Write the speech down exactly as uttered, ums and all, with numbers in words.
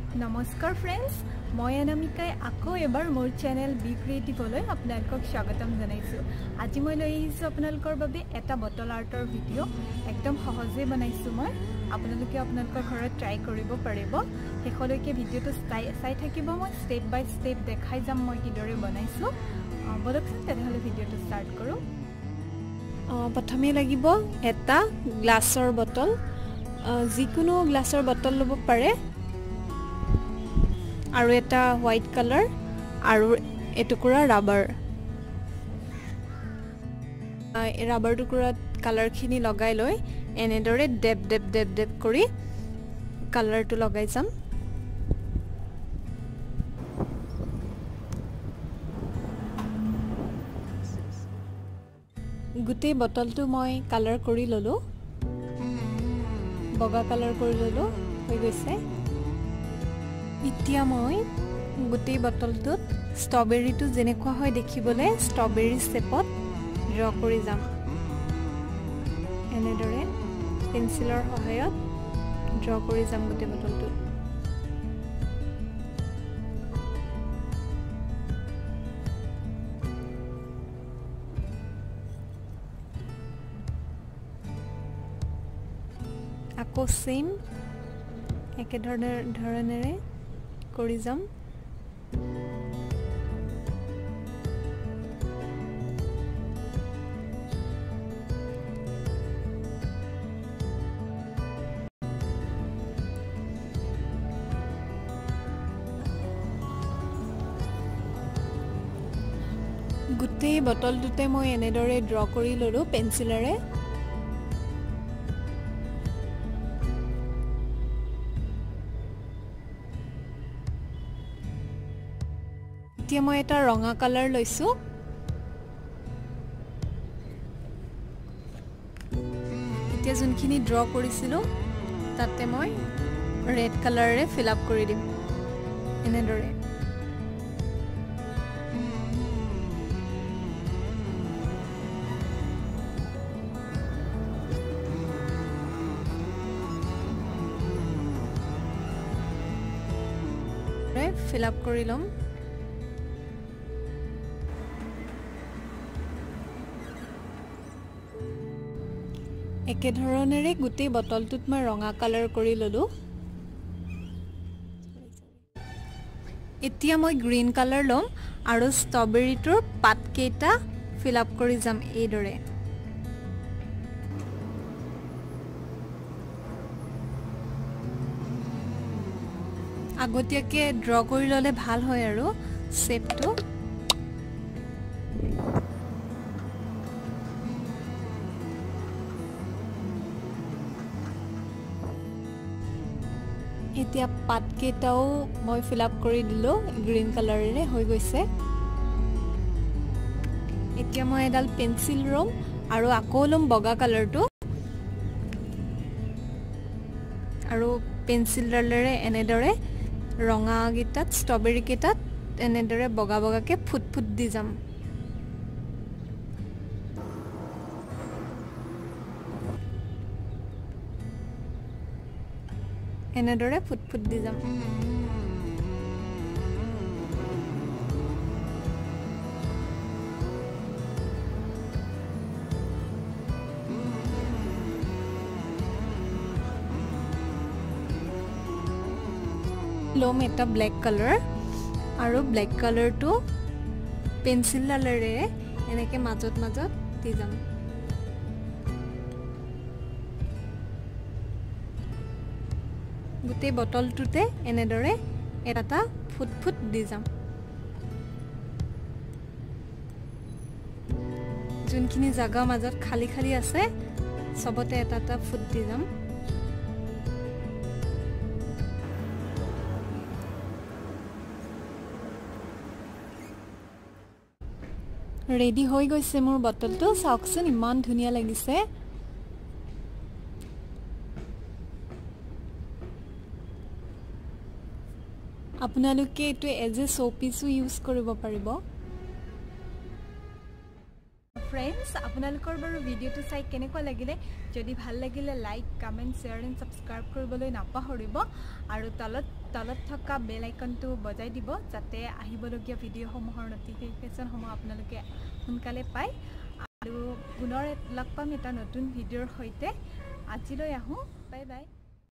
নমস্কাৰ ফ্ৰেণ্ডছ, মই অনামিকাই আকৌ এবাৰ মোৰ চেনেল বি ক্ৰিয়েটিভলৈ আপোনালোকক স্বাগতম জনাইছোঁ। আজি মই লৈ আহিছোঁ আপোনালোকৰ বাবে এটা বটল আৰ্টৰ ভিডিঅ'। একদম সহজে বনাইছোঁ মই। আপোনালোকে আপোনালোকৰ ঘৰত ট্ৰাই কৰিব পাৰিব। শেষলৈকে ভিডিঅ'টো চাই চাই থাকিব। মই ষ্টেপ বাই ষ্টেপ দেখাই যাম মই কিদৰে বনাইছোঁ। বলকচোন তেনেহ'লে ভিডিঅ'টো ষ্টাৰ্ট কৰোঁ। প্ৰথমে লাগিব এটা গ্লাছৰ বটল, যিকোনো গ্লাছৰ বটল ল'ব পাৰে, আৰু এটা হোৱাইট কালাৰ আৰু এটুকুৰা ৰাবাৰ। ৰাবাৰ টুকুৰাত কালাৰখিনি লগাই লৈ এনেদৰে ডেপ ডেপ ডেপ ডেপ কৰি কালাৰটো লগাই যাম। গোটেই বটলটো মই কালাৰ কৰি ল'লোঁ, বগা কালাৰ কৰি ল'লোঁ, হৈ গৈছে। এতিয়া মই গোটেই বটলটোত ষ্ট্ৰবেৰীটো যেনেকুৱা হয় দেখিবলৈ ষ্ট্ৰবেৰী শ্বেপত ড্ৰ কৰি যাম। এনেদৰে পেঞ্চিলৰ সহায়ত ড্ৰ কৰি যাম গোটেই বটলটোত। আকৌ চেম একেধৰণে ধৰণেৰে কৰি যাম। গোটেই বটলটোতে মই এনেদৰে ড্ৰ কৰি ল'লোঁ পেঞ্চিলেৰে। এতিয়া মই এটা ৰঙা কালাৰ লৈছোঁ। এতিয়া যোনখিনি ড্ৰ কৰিছিলোঁ তাতে মই ৰেড কালাৰেৰে ফিল আপ কৰি দিম এনেদৰে। ফিল আপ কৰি ল'ম। একেধৰণেৰে গোটেই বটলটোত মই ৰঙা কালাৰ কৰি ল'লোঁ। এতিয়া মই গ্ৰীণ কালাৰ ল'ম আৰু ষ্ট্ৰবেৰীটোৰ পাতকেইটা ফিল আপ কৰি যাম এইদৰে। আগতীয়াকৈ ড্ৰ কৰি ল'লে ভাল হয় আৰু শ্বেপটো। এতিয়া পাতকেইটাও মই ফিল আপ কৰি দিলোঁ গ্ৰীণ কালাৰেৰে, হৈ গৈছে। এতিয়া মই এডাল পেঞ্চিল ল'ম আৰু আকৌ ল'ম বগা কালাৰটো, আৰু পেঞ্চিলডালেৰে এনেদৰে ৰঙাকেইটাত ষ্ট্ৰবেৰীকেইটাত এনেদৰে বগা বগাকৈ ফুট ফুট দি যাম। এনেদৰে ফুট ফুট দি যাম। ল'ম এটা ব্লেক কালাৰ আৰু ব্লেক কালাৰটো পেঞ্চিলডালেৰে এনেকৈ মাজত মাজত দি যাম। গোটেই বটলটোতে এনেদৰে এটা ফুট ফুট দি যাম। যোনখিনি জাগা মাজত খালী খালী আছে চবতে এটা এটা ফুট দি যাম। ৰেডি হৈ গৈছে মোৰ বটলটো, চাওকচোন ইমান ধুনীয়া লাগিছে। আপোনালোকে এইটো এজ এ শ্ব'পিছো ইউজ কৰিব পাৰিব। ফ্ৰেণ্ডছ, আপোনালোকৰ বাৰু ভিডিঅ'টো চাই কেনেকুৱা লাগিলে? যদি ভাল লাগিলে like, comment, share and subscribe কৰিবলৈ নাপাহৰিব, আৰু তলত তলত থকা বেল আইকনটো বজাই দিব যাতে আহিবলগীয়া ভিডিঅ'সমূহৰ নটিফিকেশ্যনসমূহ আপোনালোকে সোনকালে পায় আৰু পুনৰ লগ পাম এটা নতুন ভিডিঅ'ৰ সৈতে আজিলৈ আহোঁ বাই বাই